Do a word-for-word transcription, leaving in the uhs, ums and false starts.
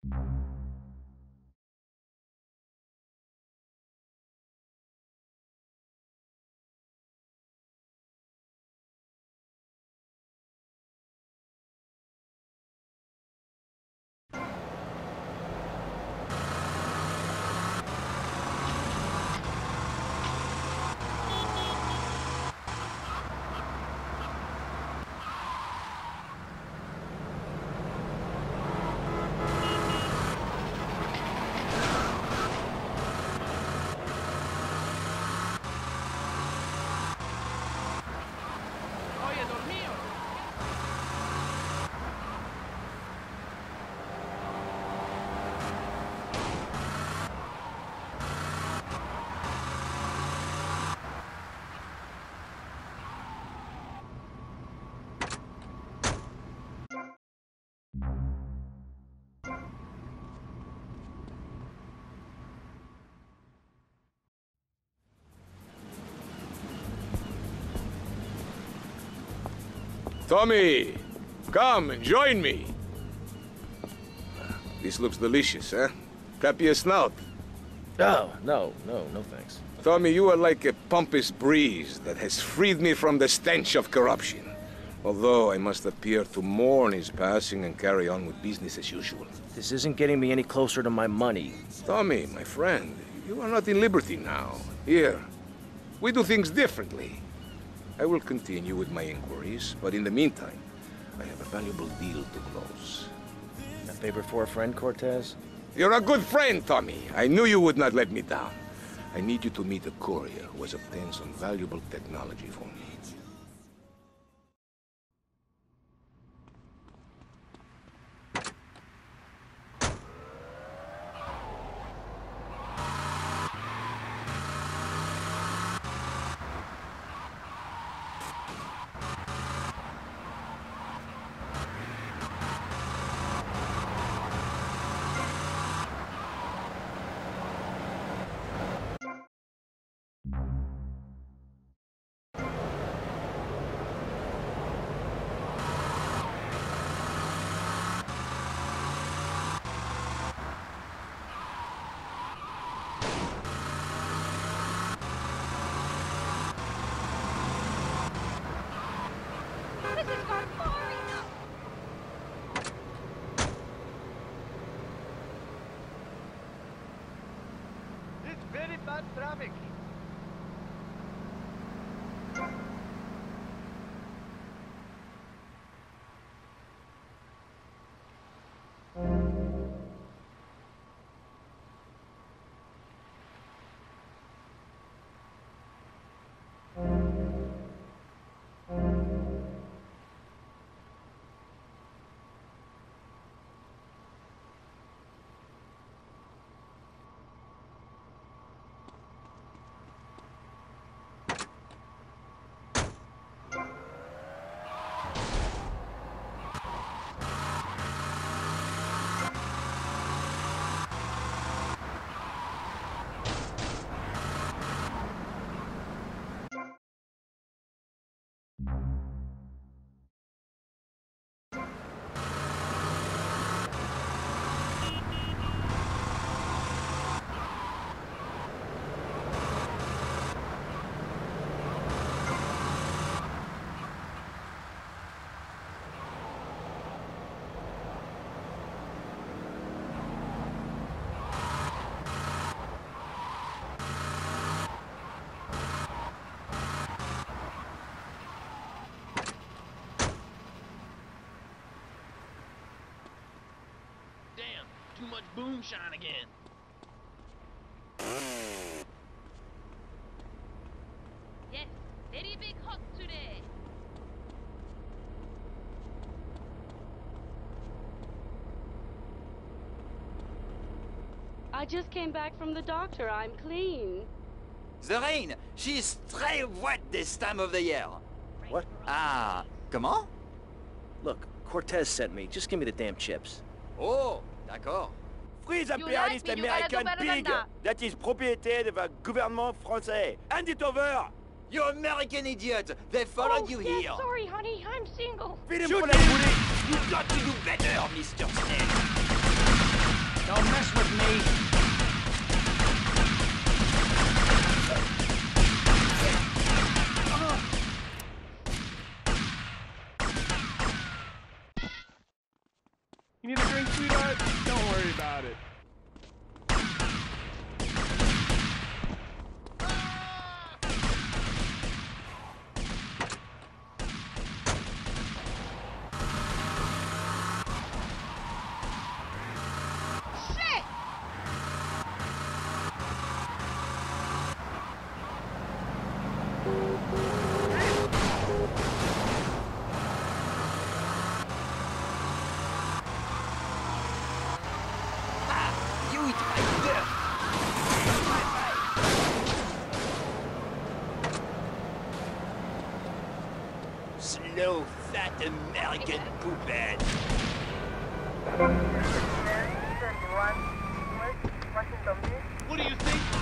Tommy, come and join me. This looks delicious, huh? Clap your snout. Oh, no, no, no thanks. Tommy, you are like a pompous breeze that has freed me from the stench of corruption. Although I must appear to mourn his passing and carry on with business as usual. This isn't getting me any closer to my money. Tommy, my friend, you are not in Liberty now. Here, we do things differently. I will continue with my inquiries, but in the meantime, I have a valuable deal to close. A favor for a friend, Cortez? You're a good friend, Tommy. I knew you would not let me down. I need you to meet a courier who has obtained some valuable technology for me. Traffic. Too much boomshine again. Yes, very big hot today. I just came back from the doctor. I'm clean. The rain, she's très wet this time of the year. What? Ah, comment? Look, Cortez sent me. Just give me the damn chips. Oh, d'accord. Free the imperialist like me, you gotta do American better than pig that. that is propriété of the gouvernement français. Hand it over! You American idiot! They followed oh, you yeah, here! sorry, honey. I'm single. Feed him Shoot for him! the bullet! You've got to do better, Mister Snell! Don't mess with me. You need a drink, sweetheart? Don't worry about it. Shit! You eat my dick. Slow, fat American poophead. What do you think?